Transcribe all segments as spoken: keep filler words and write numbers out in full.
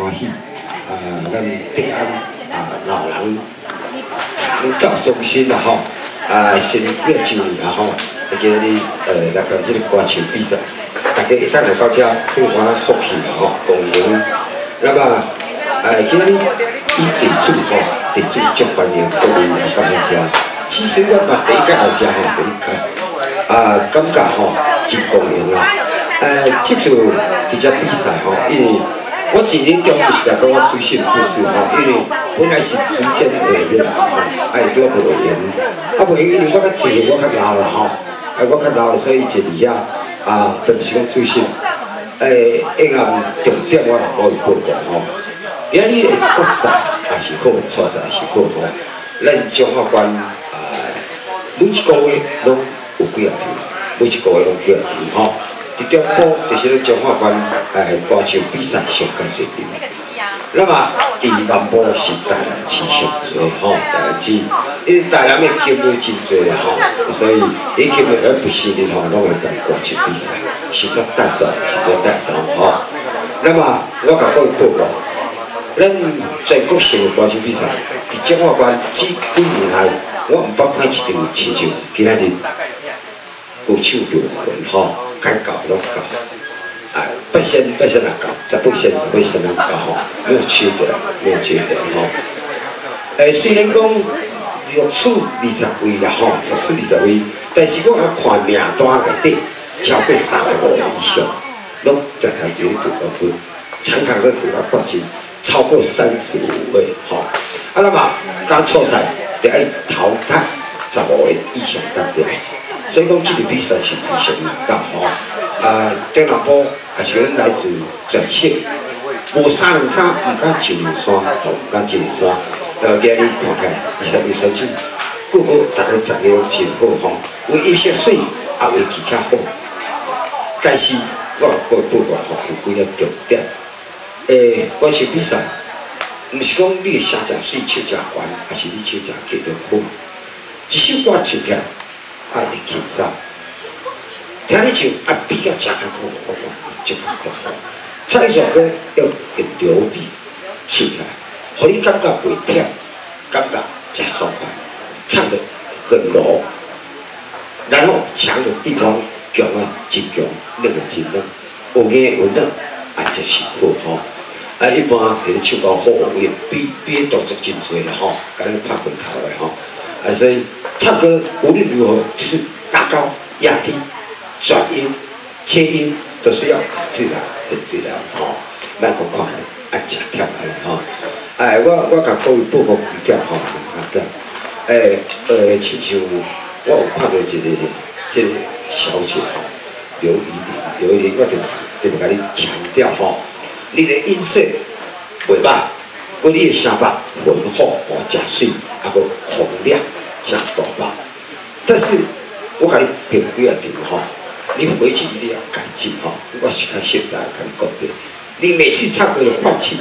欢喜。啊，咱德安啊老人长照中心啦吼，啊新过一年啦吼，今日呃来办这个歌唱比赛，大家一旦来到这，算我咱福气啦吼，共赢。那么呃今日以地主吼，地主足欢迎各位来到咱遮。其实我嘛第一届来遮吼，第一届啊感觉吼真共赢啦。呃，这次伫遮比赛吼，因为我一年中是来跟我出现不是吼，因为本来是逐渐会入啦吼，哎都无赢，啊无赢，因为我较济，我较老啦吼，哎我较老，所以一伫遐啊，并不是讲出现，诶，下暗重点我来可以报告吼，今日的决赛也是好，初赛也是好吼，咱中华关啊，每一个月拢有几啊场，每一个月拢几啊场吼。伫中部就是咧中华关诶歌唱比赛上较侪场，那么伫南部是台南市上侪吼，台南市，因为台南的金额真侪啦吼，所以伊金额咱不是日吼拢会办歌唱比赛，实在带动，实在带动吼。那么我甲各位报告，咱全国性的歌唱比赛伫中华关这几年来，我毋捌看一场亲像今仔日歌唱流魂吼。该搞拢搞，哎，八仙八仙来搞，十八仙十八仙来搞吼，没有缺点，没有缺点吼。诶，虽然讲录取二十位啦吼，录取二十位，但是我看名单内底超过三十五个以上，拢在台球队得分，常常都得到冠军，超过三十五位吼。啊，那么刚初赛得要淘汰十五个以上单掉。所以讲，这个比赛是非常难打吼。啊，中南部也是咱来自全省，无三零三，唔敢九零三，吼，唔敢九零三。呃，今日看起来二十二选手，个个大家长得拢真好吼，有一些水，也有技巧好。但是我可以报告吼，有几个重点。诶，歌唱比赛，唔是讲你声真水，唱真悬，还是你唱真技巧好。一首歌唱起来。啊，会轻松，听你唱啊，比较真较好，我讲真较好。唱一首歌要很流利，唱起来，互你感觉袂忝，感觉真爽快，唱得很柔。然后强的地方强啊，真强，嫩的真嫩，有硬有嫩，啊，这是好吼。啊，一般伫咧唱歌好，有比比动作真侪啦吼，甲你拍拳头来吼，啊，所以。唱歌无论如何，就是拉高、压低、转音、切音，都是要很自然、很自然吼。莫讲看起来啊，真忝啊吼。哎，我我甲各位报告几点吼，两三点。诶，呃，亲像我有看到一个这个小姐吼，刘依玲，刘依玲，我就就甲你强调吼，你的音色袂歹，佮你的声巴浑厚，哦，真水，啊个洪亮。真大吧，但是我甲你评几啊场吼，你回去一定要改进吼。我是较现实甲你讲这，你每次唱歌就换气，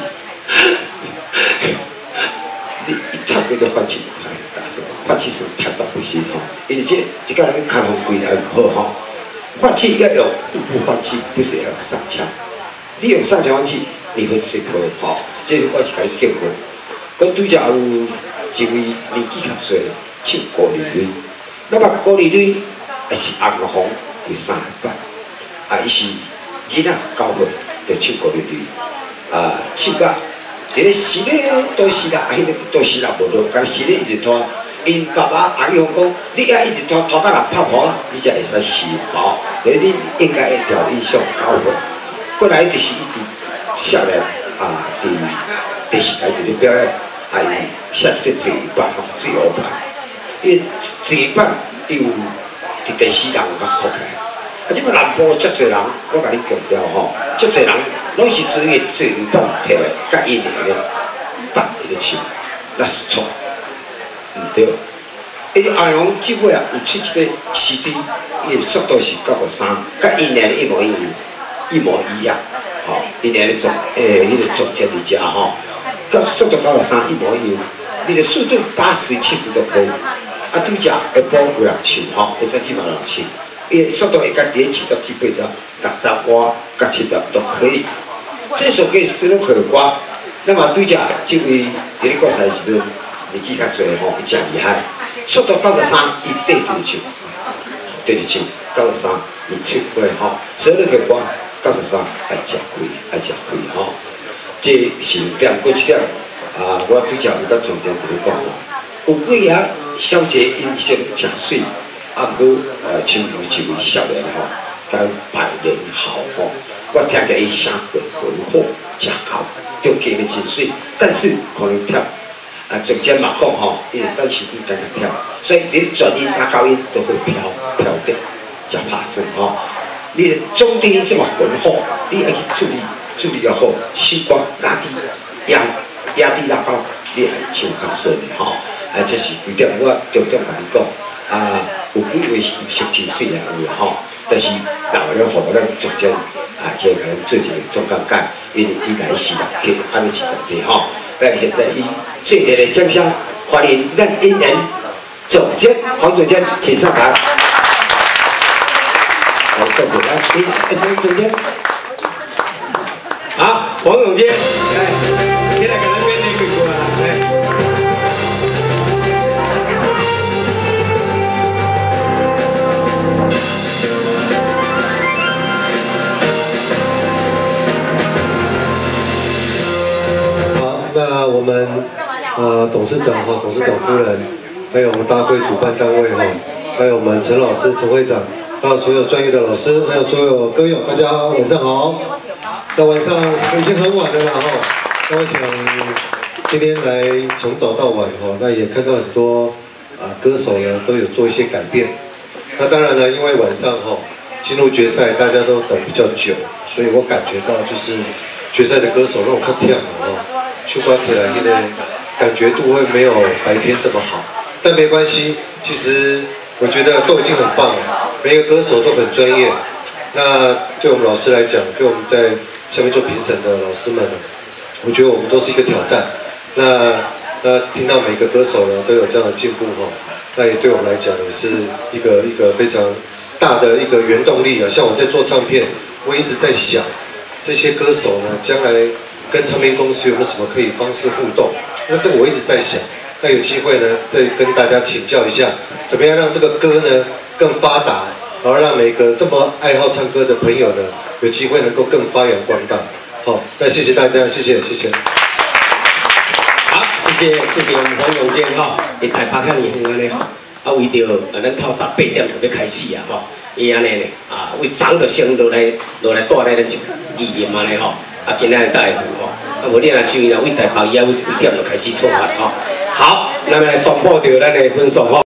你一唱歌就换气，很大声，换气是太大不行吼。因为这这个人看红规还不好吼，换气要有腹部换气，不是要上腔。你有上腔换气，你会吃亏吼。这是我是甲你建议。讲拄则有一位年纪较细。唱高丽蕊，那么高丽蕊也是红红有三百，啊，伊是囡仔九岁就唱高丽蕊，啊，唱甲，伫咧是咧都是啦，迄个都是啦，无落，但是咧一直拖，因爸爸阿姨讲，你也一直拖拖到人拍婆啊，你才会使笑吼，所以你应该会调印象九岁，过来就是一直少年啊，伫电视台伫咧表演，啊，伊写一个自由版吼，自由版。因为自由版伊有伫电视人有较酷起来，啊，即摆南部足侪人，我甲你强调吼，足侪人拢是做个自由版摕来甲因个咧版伫咧唱，那是错，毋对。因为阿龙即摆啊有出一个 C D， 伊个速度是九十三，甲因个一模一样，一模一样，吼，因个咧做诶，迄个总监伫遮吼，甲速度九十三一模一样，你的速度八十、七十都可以。啊，拄则下晡有人唱吼，会使去嘛人唱，伊速度会甲伫七十至八十、六十瓦甲七十都可以。这首歌是拢可以歌， 那么对只这位伫咧国赛时阵年纪较侪吼，伊真厉害，速度九十三，伊对对唱，对对唱九十三，伊唱过吼，所以你个歌九十三爱食亏，爱食亏吼。这是点，过一点啊，我对只有较重点伫咧讲吼，有几个小姐音色真水，啊，不过呃，亲如一位少年吼，甲百年好吼，我听着伊声浑浑厚，真高。 就给的真水，但是可能跳，啊，总监嘛讲吼，因为单曲不刚刚跳，所以你的转音、啊高音都会飘飘掉，真怕生吼。你的中低音这么浑厚，你要去处理处理要好，气管压低、压压低拉高，你还唱较顺的吼。啊，这是几点我重点甲你讲，啊，有几位是音色真水啊有吼，但是老了互咱总监啊，去甲咱做一个总感觉。 因为伊来是六克，安尼是十克吼。咱现在以最热烈的掌声欢迎咱音人总监黄总监，请上台。好，谢谢来，哎，总总监，好，黄总监，来，现在给咱编那个歌啊，来。 那我们呃董事长哈、董事长夫人，还有我们大会主办单位哈，还有我们陈老师、陈会长，还有所有专业的老师，还有所有歌友，大家晚上好。那晚上已经很晚了啦哈，那我想今天来从早到晚哈，那也看到很多啊歌手呢都有做一些改变。那当然呢，因为晚上哈进入决赛，大家都等比较久，所以我感觉到就是决赛的歌手那种较跳哦。 去刮起来，那个感觉度会没有白天这么好，但没关系。其实我觉得都已经很棒了，每个歌手都很专业。那对我们老师来讲，对我们在下面做评审的老师们，我觉得我们都是一个挑战。那那听到每个歌手呢都有这样的进步哈，那也对我们来讲也是一个一个非常大的一个原动力啊。像我在做唱片，我一直在想，这些歌手呢将来。 跟唱片公司有没有什么可以方式互动？那这个我一直在想。那有机会呢，再跟大家请教一下，怎么样让这个歌呢更发达，然后让每个这么爱好唱歌的朋友呢，有机会能够更发扬光大。好，那谢谢大家，谢谢，谢谢。 好，谢谢，谢谢我们黄总监哈，一台八看你很安尼哈，啊为着啊咱透早八点就要开始啊哈，伊安尼呢啊为早就先落来落来带来咱就意念安尼吼。 啊，今仔日大夫吼，啊，无你若收伊若为台北以后为几点就开始出发吼。好，咱们来宣布着咱的分数吼。